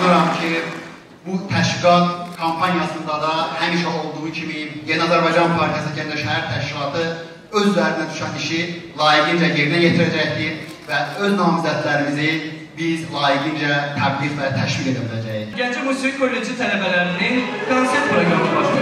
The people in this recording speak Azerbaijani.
inanıram ki, bu təşkilat kampaniyasında da həmişə olduğu kimi Yeni Azərbaycan Partiyası Gəncə şəhər təşkilatı öz üzərinə düşən işi layiqincə yerinə yetirəcəkdir və öz namizədlərimizi biz layiqincə təbliğ və təşviq edə biləcəyik. Gəncə Musiqi Kolleci tələbələrinin konsert proqramı başlayır.